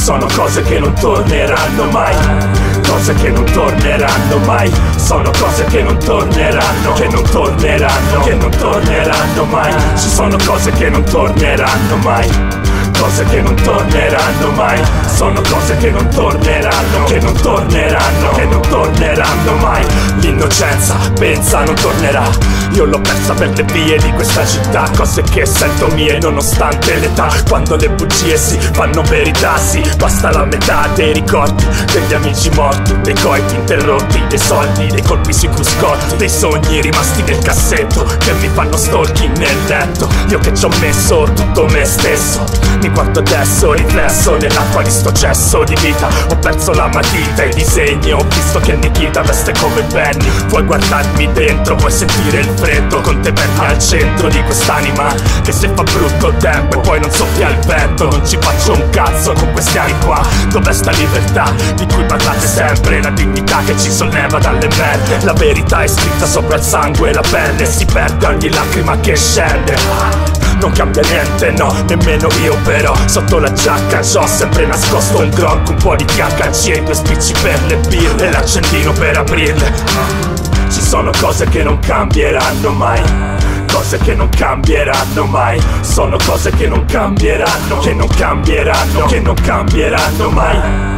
sono cose che non torneranno mai, cose che non torneranno mai. Sono cose che non torneranno, che non torneranno, che non torneranno mai. Ci sono cose che non torneranno mai, cose che non torneranno mai. Sono cose che non torneranno, che non torneranno, che non torneranno mai. L'innocenza, pensa, non tornerà. Io l'ho persa per le vie di questa città. Cose che sento mie nonostante l'età. Quando le bugie si fanno verità, sì, basta la metà dei ricordi degli amici morti, dei coiti interrotti, dei soldi, dei colpi sui cruscotti, dei sogni rimasti nel cassetto che mi fanno stalking nel letto. Io che ci ho messo tutto me stesso, mi guardo adesso riflesso nell'acqua di sto cesso di vita. Ho perso la matita e i disegni, ho visto che Nikita veste come Benny. Vuoi guardarmi dentro, vuoi sentire il freddo, con te perdi al centro di quest'anima che se fa brutto tempo e poi non soffia il vento. Non ci faccio un cazzo con questi anni qua. Dov'è sta libertà di cui parlate sempre? La dignità che ci solleva dalle merde. La verità è scritta sopra il sangue e la pelle, si perde ogni lacrima che scende. Non cambia niente, no, nemmeno io però. Sotto la giacca c'ho sempre nascosto un gronk, un po' di THC e 2 spicci per le birre e l'accendino per aprirle. Ci sono cose che non cambieranno mai, cose che non cambieranno mai. Sono cose che non cambieranno, che non cambieranno, che non cambieranno mai.